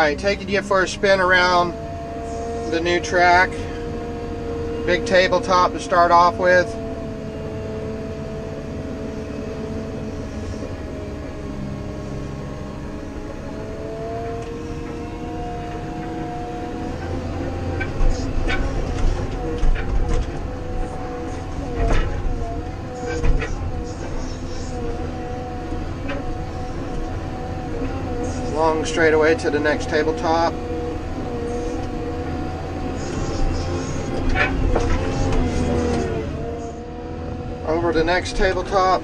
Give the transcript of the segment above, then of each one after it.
Alright, taking you for a spin around the new track. Big tabletop to start off with. Long straightaway to the next tabletop. Over the next tabletop.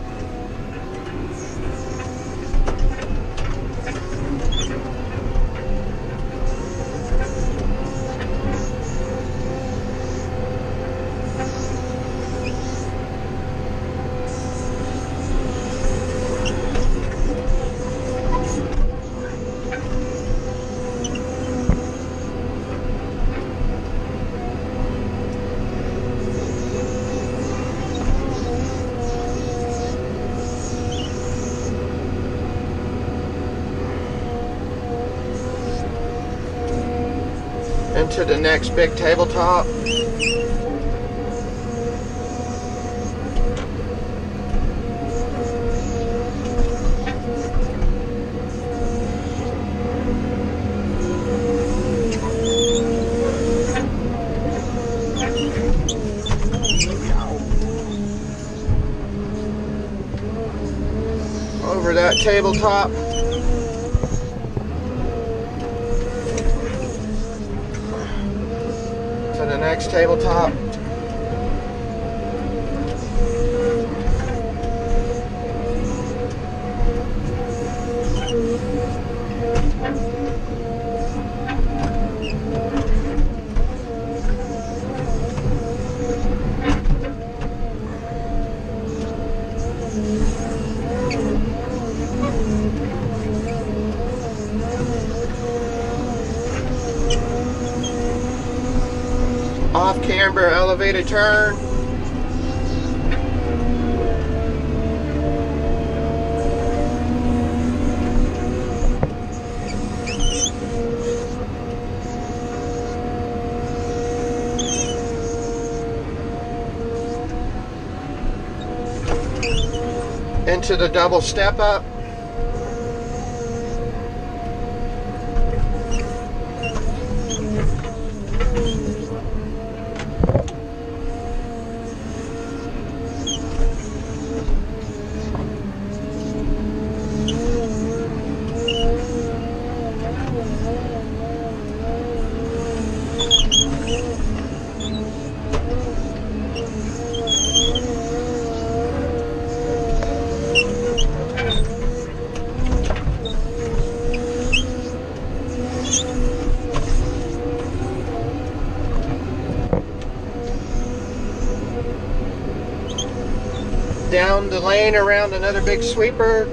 Into the next big tabletop. Over that tabletop. To the next tabletop. Off camber elevated turn. Into the double step up. Down the lane around another big sweeper.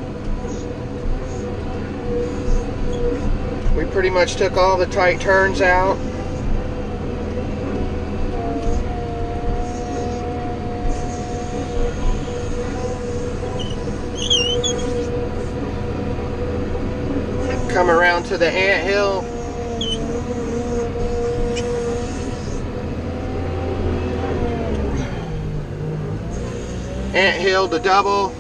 We pretty much took all the tight turns out. Come around to the anthill. Anthill to double.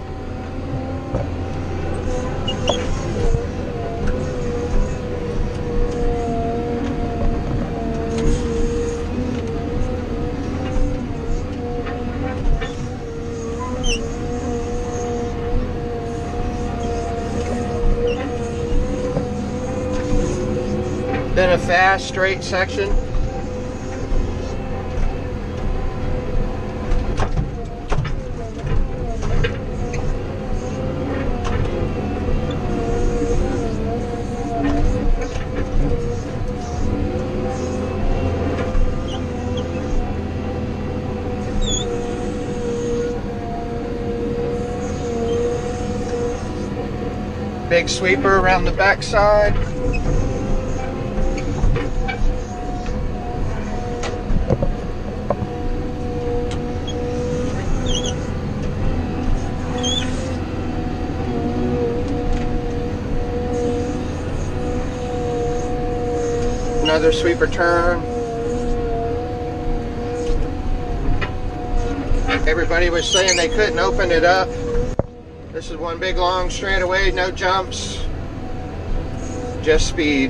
Then a fast straight section. Big sweeper around the backside. Another sweeper turn. Everybody was saying they couldn't open it up. This is one big long straightaway, no jumps, just speed.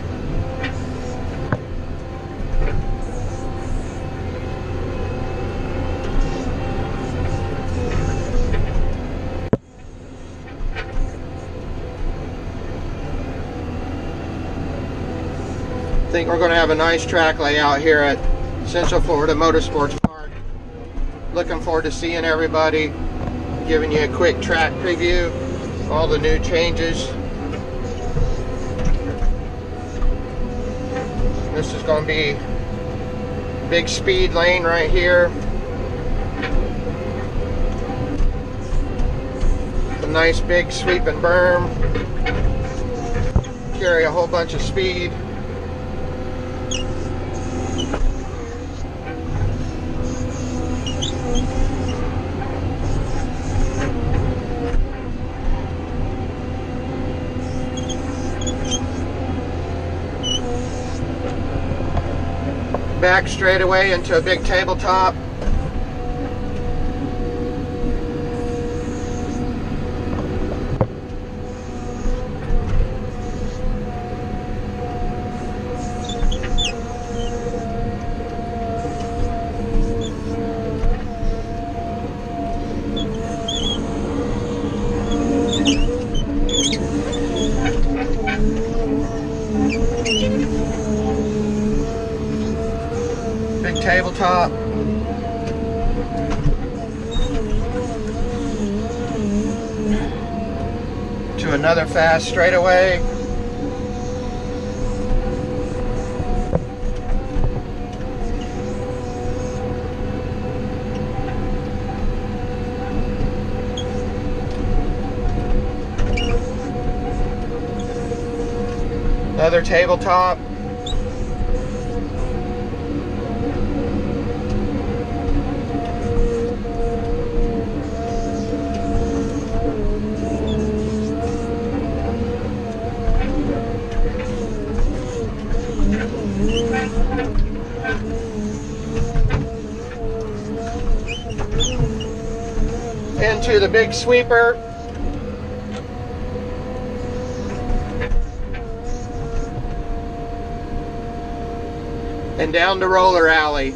I think we're going to have a nice track layout here at Central Florida Motorsports Park. Looking forward to seeing everybody, giving you a quick track preview, all the new changes. This is going to be big speed lane right here. A nice big sweeping berm. Carry a whole bunch of speed. Back straight away into a big tabletop. Big tabletop. To another fast straightaway. Another tabletop. Into the big sweeper. And down the roller alley.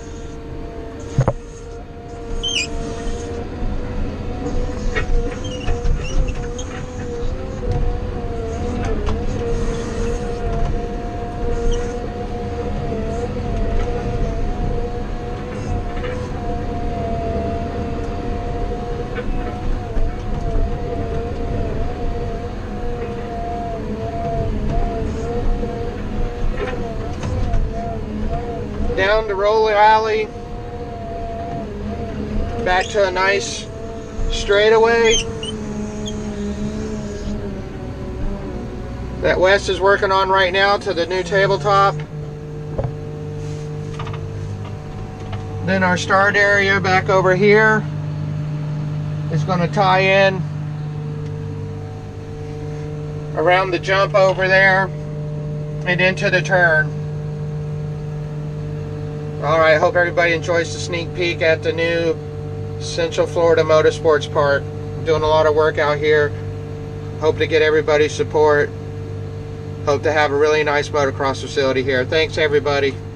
Down the roller alley, back to a nice straightaway that Wes is working on right now to the new tabletop. Then our start area back over here is going to tie in around the jump over there and into the turn. Alright, hope everybody enjoys the sneak peek at the new Central Florida Motorsports Park. I'm doing a lot of work out here. Hope to get everybody's support. Hope to have a really nice motocross facility here. Thanks everybody.